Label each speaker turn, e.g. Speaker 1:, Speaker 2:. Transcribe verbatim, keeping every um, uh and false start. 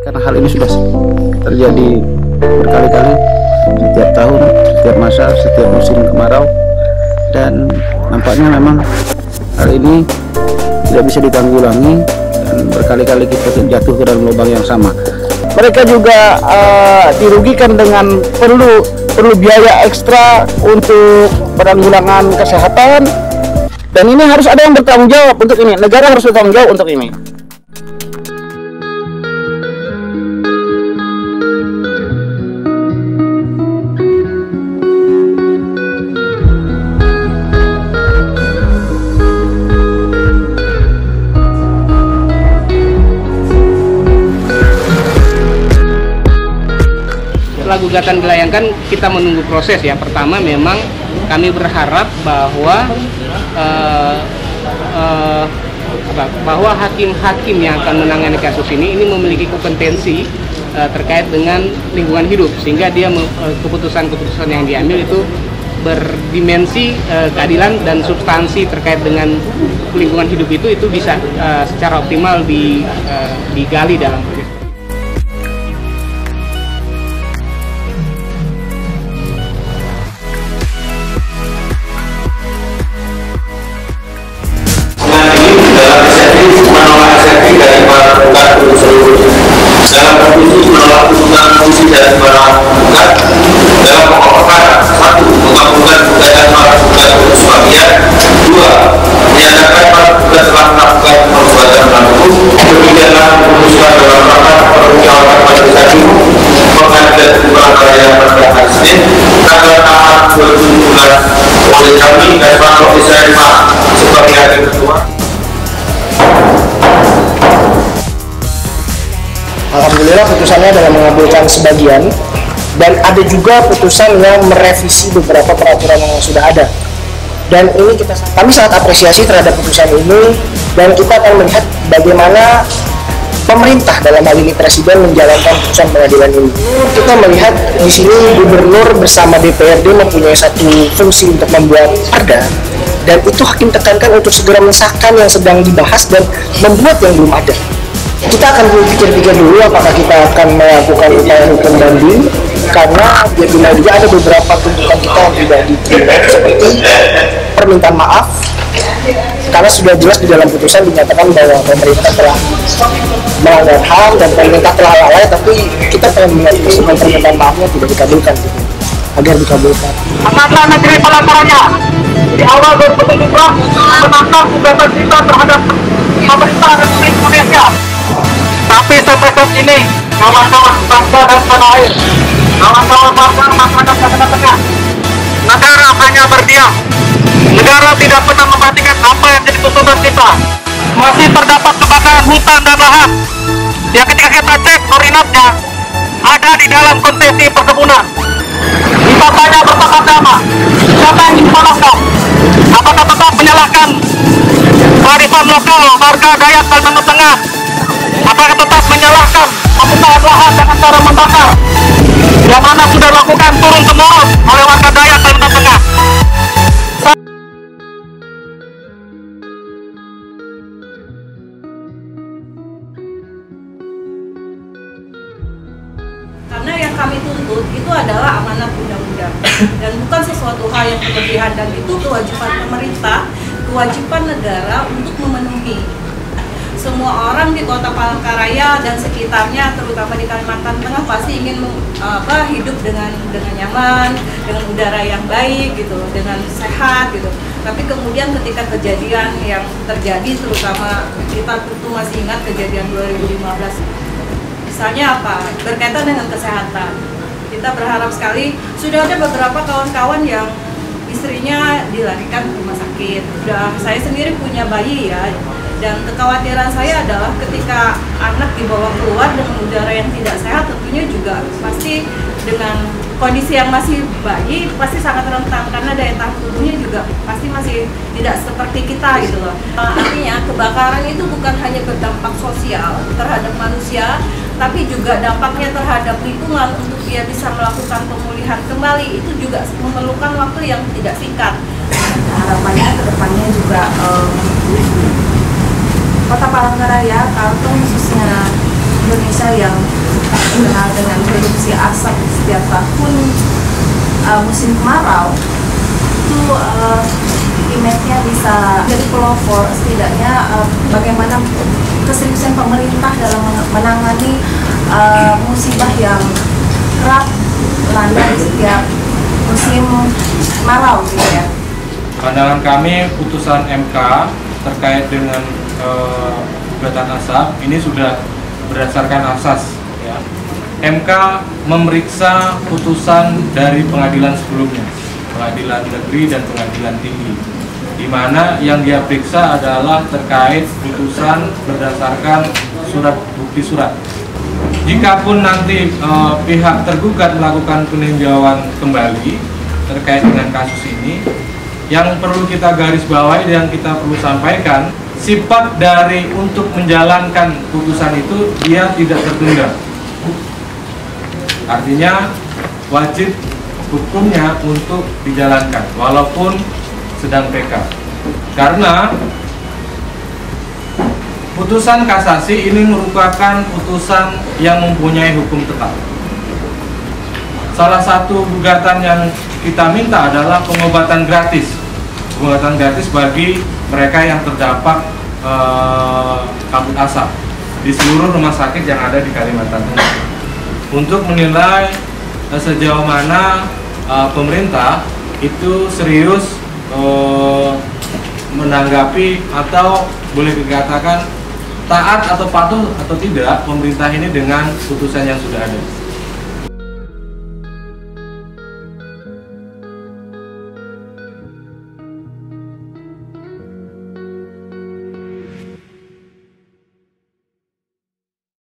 Speaker 1: Karena hal ini sudah terjadi berkali-kali, setiap tahun, setiap masa, setiap musim kemarau, dan nampaknya memang hal ini tidak bisa ditanggulangi dan berkali-kali kita jatuh ke dalam lubang yang sama. Mereka juga uh, dirugikan dengan perlu perlu biaya ekstra untuk penanggulangan kesehatan, dan ini harus ada yang bertanggung jawab untuk ini. Negara harus bertanggung jawab untuk ini.
Speaker 2: Setelah gugatan dilayangkan, kita menunggu proses ya. Pertama memang kami berharap bahwa uh, uh, bahwa hakim-hakim yang akan menangani kasus ini ini memiliki kompetensi uh, terkait dengan lingkungan hidup, sehingga dia keputusan-keputusan yang diambil itu berdimensi uh, keadilan dan substansi terkait dengan lingkungan hidup itu itu bisa uh, secara optimal di, uh, digali dalam proses.
Speaker 3: Dalam posisi menolak putusan komisi dari para gugat dalam pokok perkara: satu, mengabulkan gugatan para gugat bersuamian; dua, menyatakan para gugat telah melakukan perbuatan melawan hukum; ketiga, memutuskan dalam rapat permusyawaratan majelis hakim pengadilan negeri Raya pada hari Senin tanggal enam Maret dua ribu tujuh belas oleh kami Dasman Profesor Lima sebagai hakim ketua.
Speaker 4: Alhamdulillah putusannya adalah mengabulkan sebagian, dan ada juga putusan yang merevisi beberapa peraturan yang sudah ada. Dan ini kita kami sangat apresiasi terhadap putusan ini, dan kita akan melihat bagaimana pemerintah dalam hal ini presiden menjalankan putusan pengadilan ini. Kita melihat di sini gubernur bersama D P R D mempunyai satu fungsi untuk membuat perda, dan itu hakim tekankan untuk segera mensahkan yang sedang dibahas dan membuat yang belum ada. Kita akan pikir-pikir dulu apakah kita akan melakukan upaya hukum banding, karena biarpun juga ada beberapa tuntutan kita yang tidak diterima, seperti permintaan maaf, karena sudah jelas di dalam putusan dinyatakan bahwa pemerintah telah melanggar H A M dan pemerintah telah lalai, tapi kita pengen melihat permintaan maafnya tidak dikabulkan, gitu, agar dikabulkan.
Speaker 5: Pengadilan negeri pelaporannya di awal dua ribu tujuh belas menangkap gugatan kita terhadap pemerintah Republik Indonesia. Tapi sampai saat ini, kawan-kawan bangsa dan tanah air, kawan-kawan bangsa masyarakat Jakarta Tengah, negara hanya berdiam. Negara tidak pernah memperhatikan apa yang jadi tuntutan kita. Masih terdapat kebakaran hutan dan lahan yang ketika kita cek koordinatnya ada di dalam konsesi perkebunan. Kita tanya bersama-sama, siapa yang disalahkan? Apakah tetap menyalahkan kearifan lokal warga Dayak Kalimantan Tengah? Apakah tetap menyalahkan pembukaan lahan dengan cara membakar, yang mana sudah dilakukan turun temurun oleh warga Dayak Kalimantan Tengah?
Speaker 6: Karena yang kami tuntut itu adalah amanat undang-undang dan bukan sesuatu hal yang berlebihan, dan itu kewajiban pemerintah, kewajiban negara untuk memenuhi. Semua orang di Kota Palangkaraya dan sekitarnya, terutama di Kalimantan Tengah, pasti ingin apa, hidup dengan dengan nyaman, dengan udara yang baik gitu, dengan sehat gitu. Tapi kemudian ketika kejadian yang terjadi, terutama kita tentu masih ingat kejadian dua ribu lima belas, misalnya apa, berkaitan dengan kesehatan. Kita berharap sekali, sudah ada beberapa kawan-kawan yang istrinya dilarikan ke rumah sakit. Sudah, saya sendiri punya bayi ya. Dan kekhawatiran saya adalah ketika anak dibawa keluar dengan udara yang tidak sehat, tentunya juga pasti dengan kondisi yang masih bayi pasti sangat rentan, karena daya tahan tubuhnya juga pasti masih tidak seperti kita gitu loh. Artinya kebakaran itu bukan hanya berdampak sosial terhadap manusia, tapi juga dampaknya terhadap lingkungan. Untuk dia bisa melakukan pemulihan kembali itu juga memerlukan waktu yang tidak singkat.
Speaker 7: Harapannya kedepannya juga um, Kota Palangkaraya, Kalteng khususnya Indonesia yang terkenal dengan produksi asap setiap tahun uh, musim kemarau itu uh, image-nya bisa jadi pelopor. Setidaknya uh, bagaimana keseriusan pemerintah dalam menangani uh, musibah yang kerap melanda di setiap musim kemarau gitu ya.
Speaker 8: Pandangan kami putusan M K terkait dengan uh, gugatan asap ini sudah berdasarkan asas ya. M K memeriksa putusan dari pengadilan sebelumnya, pengadilan negeri dan pengadilan tinggi, di mana yang dia periksa adalah terkait putusan berdasarkan surat bukti surat. Jikapun nanti eh, pihak tergugat melakukan peninjauan kembali terkait dengan kasus ini, yang perlu kita garis bawahi dan kita perlu sampaikan, sifat dari untuk menjalankan putusan itu dia tidak tertunda. Artinya wajib hukumnya untuk dijalankan walaupun sedang P K. Karena putusan kasasi ini merupakan putusan yang mempunyai hukum tetap. Salah satu gugatan yang kita minta adalah pengobatan gratis. Pengobatan gratis bagi mereka yang terdampak eh, kabut asap di seluruh rumah sakit yang ada di Kalimantan Tengah. Untuk menilai eh, sejauh mana eh, pemerintah itu serius eh, menanggapi atau boleh dikatakan taat atau patuh atau tidak pemerintah ini dengan putusan yang sudah ada.